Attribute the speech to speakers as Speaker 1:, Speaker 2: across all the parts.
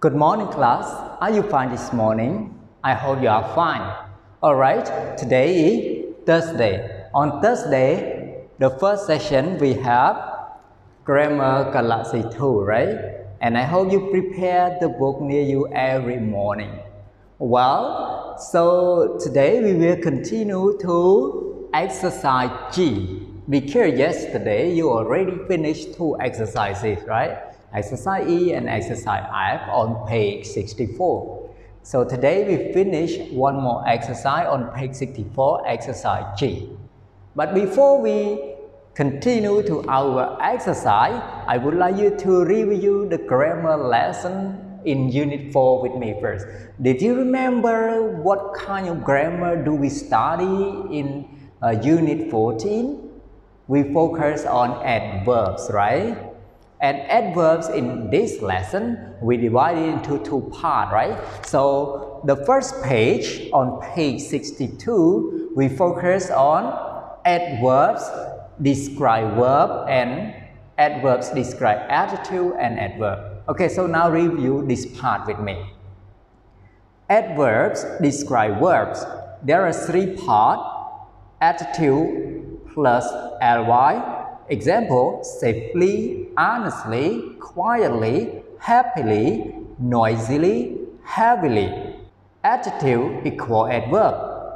Speaker 1: Good morning, class. Are you fine this morning? I hope you are fine. Alright, today is Thursday. On Thursday, the first session we have Grammar Galaxy 2, right? And I hope you prepare the book near you every morning. Well, so today we will continue to exercise G. Because yesterday you already finished two exercises, right? Exercise E and exercise F on page 64. So today we finish one more exercise on page 64, exercise G. But before we continue to our exercise, I would like you to review the grammar lesson in Unit 4 with me first. Did you remember what kind of grammar do we study in Unit 14? We focus on adverbs, right? And adverbs in this lesson, we divide it into two parts, right? So the first page, on page 62, we focus on adverbs describe verb and adverbs describe adjective and adverb. Okay, so now review this part with me. Adverbs describe verbs. There are three parts: adjective plus ly. Example: safely, honestly, quietly, happily, noisily, heavily. Adjective equal adverb: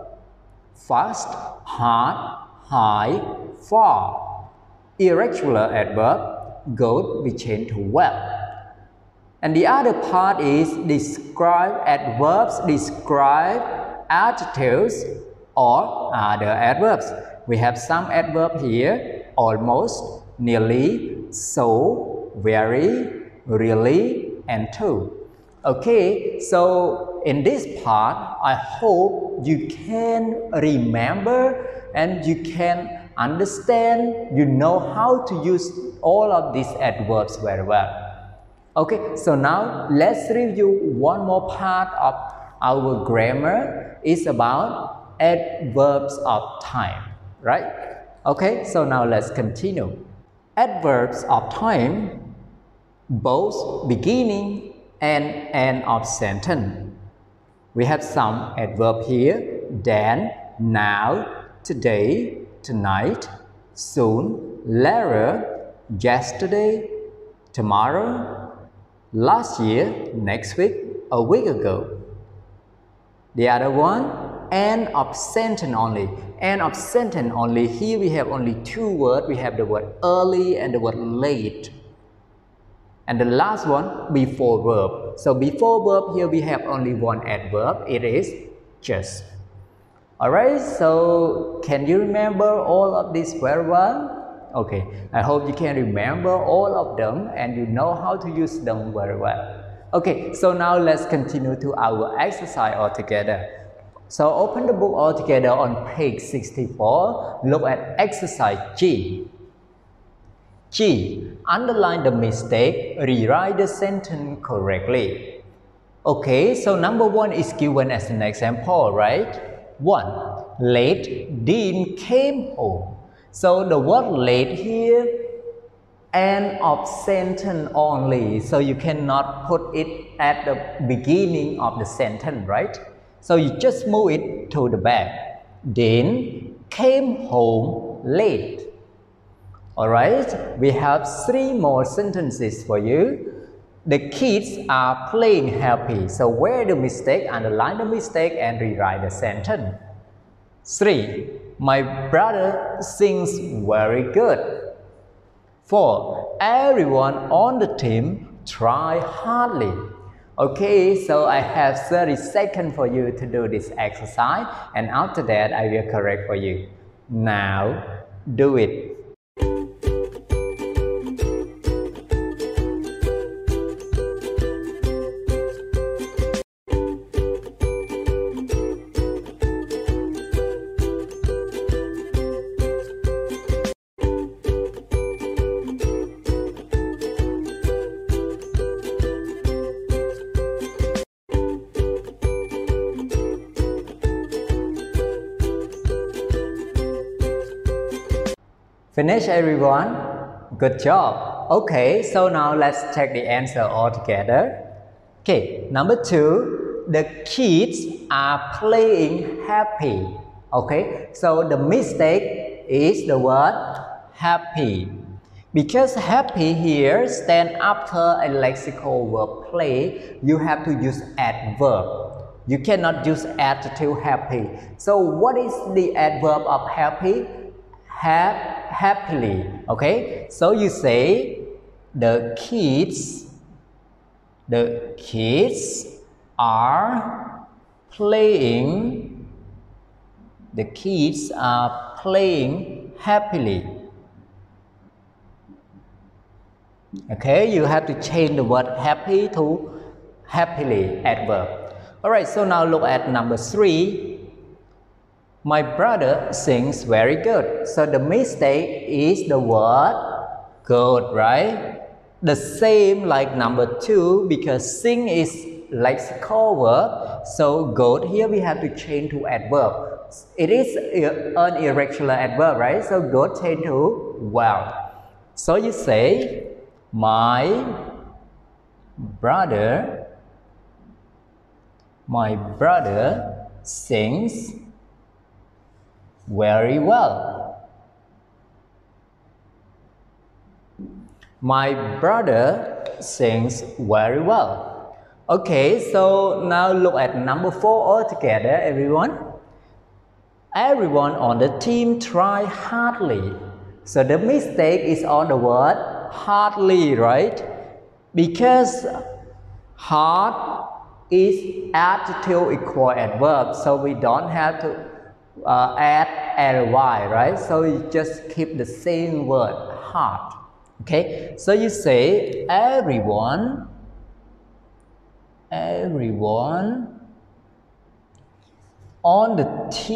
Speaker 1: fast, hard, high, far. Irregular adverb: good, we change to well. And the other part is describe adverbs, describe adjectives or other adverbs. We have some adverb here: almost, nearly, so, very, really, and to. Okay, so in this part, I hope you can remember and you can understand, you know how to use all of these adverbs very well. Okay, so now let's review one more part of our grammar. It's about adverbs of time, right? Okay, so now let's continue. Adverbs of time, both beginning and end of sentence. We have some adverb here: then, now, today, tonight, soon, later, yesterday, tomorrow, last year, next week, a week ago. The other one, end of sentence only. End of sentence only. Here we have only two words. We have the word early and the word late. And the last one, before verb. So before verb, here we have only one adverb. It is just. Alright, so can you remember all of this very well? Okay, I hope you can remember all of them and you know how to use them very well. Okay, so now let's continue to our exercise altogether. So open the book all together on page 64. Look at exercise G. G. Underline the mistake. Rewrite the sentence correctly. Okay, so number one is given as an example, right? 1. Late, Dean came home. So the word late here, end of sentence only. So you cannot put it at the beginning of the sentence, right? So you just move it to the back. Dean came home late. Alright, we have three more sentences for you. The kids are playing happy. So where the mistake, underline the mistake and rewrite the sentence. 3. My brother sings very good. 4. Everyone on the team try hardly. Okay, so I have 30 seconds for you to do this exercise, and after that I will correct for you. Now, do it. Finish, everyone? Good job. Okay, so now let's check the answer all together. Okay, number 2, the kids are playing happy. Okay, so the mistake is the word happy. Because happy here stand after a lexical verb play, you have to use adverb. You cannot use adjective happy. So what is the adverb of happy? Happily. Okay, so you say the kids are playing. The kids are playing happily. Okay, you have to change the word happy to happily adverb. Alright, so now look at number 3. My brother sings very good. So the mistake is the word good, right? The same like number 2, because sing is lexical verb. So good here we have to change to adverb. It is an irregular adverb, right? So good change to well. So you say my brother sings very well. My brother sings very well. Okay, so now look at number 4 all together, everyone. Everyone on the team try hardly. So the mistake is on the word hardly, right? Because hard is adjective equal adverb, so we don't have to add ly, right? So you just keep the same word, hard. Okay, so you say everyone on the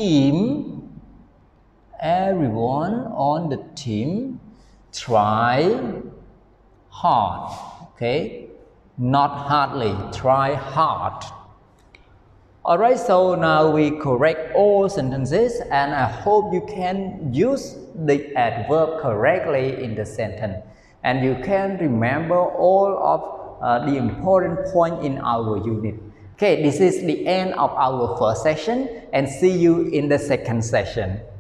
Speaker 1: team try hard. Okay, not hardly, try hard. Alright, so now we correct all sentences, and I hope you can use the adverb correctly in the sentence, and you can remember all of the important point in our unit. Okay, this is the end of our first session, and see you in the second session.